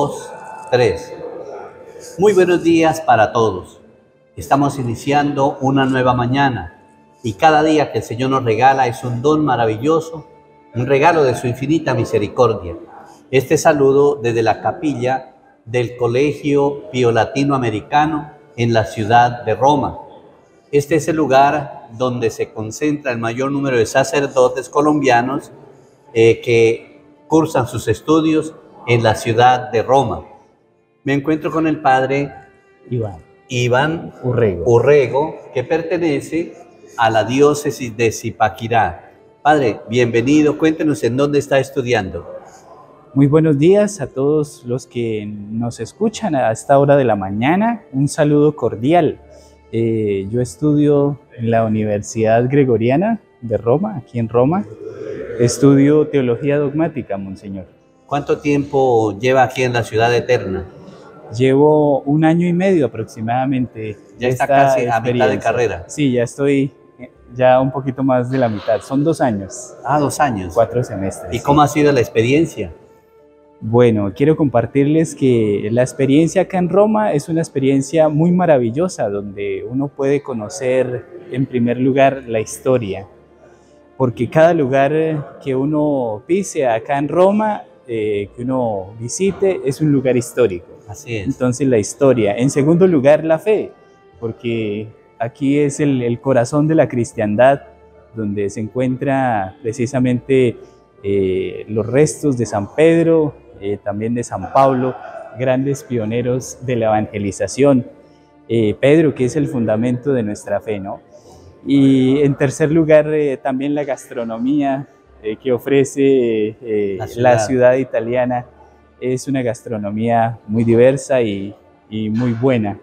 Dos, tres. Muy buenos días para todos. Estamos iniciando una nueva mañana y cada día que el Señor nos regala es un don maravilloso, un regalo de su infinita misericordia. Este saludo desde la capilla del Colegio Pío Latinoamericano en la ciudad de Roma. Este es el lugar donde se concentra el mayor número de sacerdotes colombianos que cursan sus estudios en la ciudad de Roma. Me encuentro con el padre Iván Urrego, que pertenece a la diócesis de Zipaquirá. Padre, bienvenido, cuéntenos en dónde está estudiando. Muy buenos días a todos los que nos escuchan a esta hora de la mañana. Un saludo cordial. Yo estudio en la Universidad Gregoriana de Roma, aquí en Roma. Estudio Teología Dogmática, Monseñor. ¿Cuánto tiempo lleva aquí en la ciudad eterna? Llevo 1 año y medio aproximadamente. Ya está casi a mitad de carrera. Sí, ya estoy ya un poquito más de la mitad. Son 2 años. Ah, 2 años. 4 semestres. ¿Y cómo ha sido la experiencia? Bueno, quiero compartirles que la experiencia acá en Roma es una experiencia muy maravillosa, donde uno puede conocer en primer lugar la historia, porque cada lugar que uno pise acá en Roma, que uno visite, es un lugar histórico. Así es. Entonces la historia. En segundo lugar, la fe, porque aquí es el corazón de la cristiandad, donde se encuentra precisamente los restos de San Pedro, también de San Pablo, grandes pioneros de la evangelización. Pedro, que es el fundamento de nuestra fe, ¿no? Y en tercer lugar, también la gastronomía que ofrece la ciudad italiana. Es una gastronomía muy diversa y muy buena.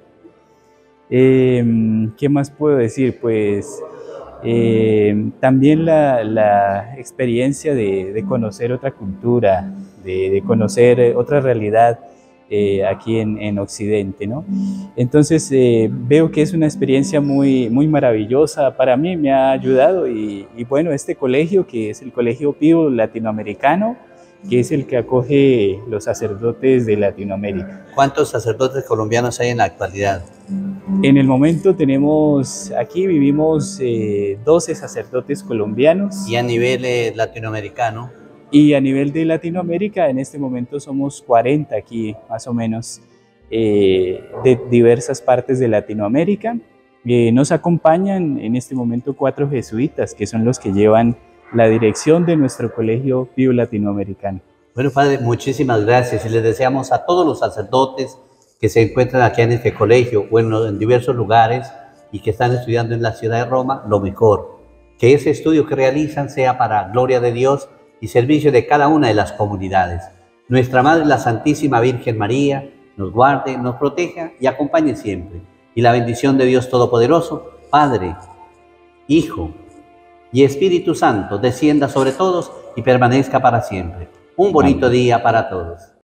¿Qué más puedo decir? Pues también la experiencia de conocer otra cultura, de conocer otra realidad aquí en Occidente, ¿no? Entonces veo que es una experiencia muy maravillosa. Para mí me ha ayudado y bueno, este colegio, que es el Colegio Pío Latinoamericano, que es el que acoge los sacerdotes de Latinoamérica. ¿Cuántos sacerdotes colombianos hay en la actualidad? En el momento vivimos 12 sacerdotes colombianos. ¿Y a nivel latinoamericano? Y a nivel de Latinoamérica, en este momento somos 40 aquí, más o menos, de diversas partes de Latinoamérica. Nos acompañan en este momento 4 jesuitas, que son los que llevan la dirección de nuestro Colegio Pío Latinoamericano. Bueno, padre, muchísimas gracias y les deseamos a todos los sacerdotes que se encuentran aquí en este colegio, bueno, en diversos lugares y que están estudiando en la ciudad de Roma, lo mejor. Que ese estudio que realizan sea para gloria de Dios y servicio de cada una de las comunidades. Nuestra Madre, la Santísima Virgen María, nos guarde, nos proteja y acompañe siempre. Y la bendición de Dios Todopoderoso, Padre, Hijo y Espíritu Santo, descienda sobre todos y permanezca para siempre. Un bonito día para todos.